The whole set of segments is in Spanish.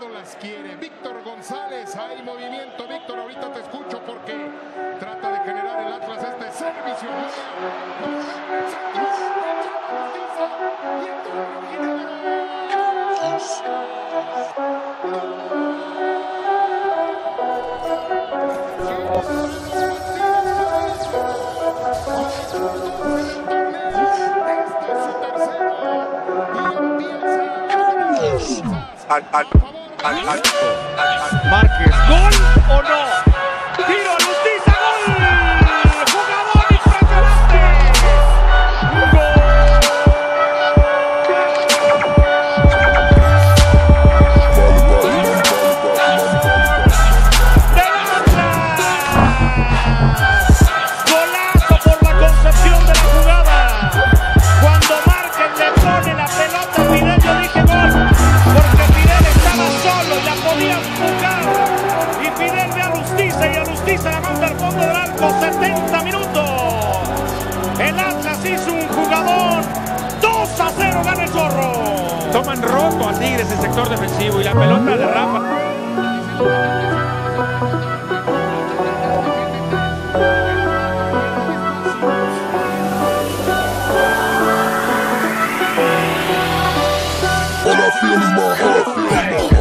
lado las quiere. Víctor González, hay movimiento. Víctor, ahorita te escucho porque trata de generar el Atlas este servicio. Márquez, ¿gol o no? Tiro a Lustiza, gol. Jugador impresionante. Gol del Atlas. Golazo por la concepción de la jugada. Cuando Márquez le pone la pelota a Fidel, yo dije gol, porque Fidel estaba solo y la podía jugar. Y Fidel ve a Lustiza y a Lustiza la manda al fondo del arco. 70 minutos. El Atlas hizo un jugador. 2-0 gana el Zorro. Toman roto a Tigres el sector defensivo y la pelota derrama. All I feel is my heart.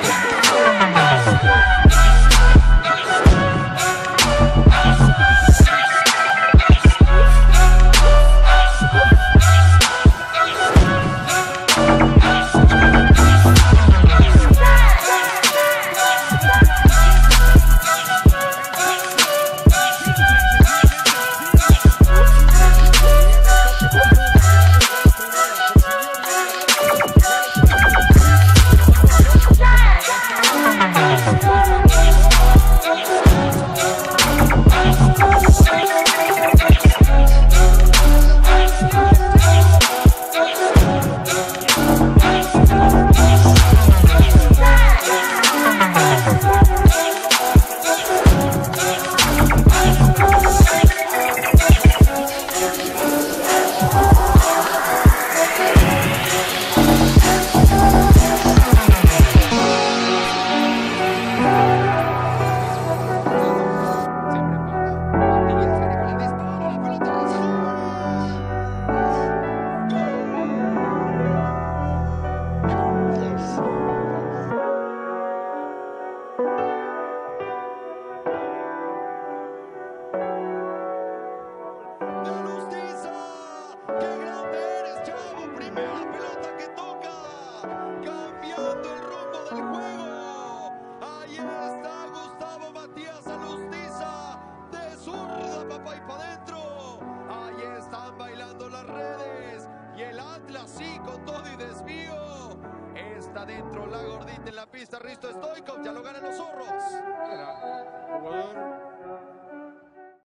Sí, con todo y desvío. Está dentro la gordita en la pista. Risto Stoichkov, ya lo ganan los Zorros.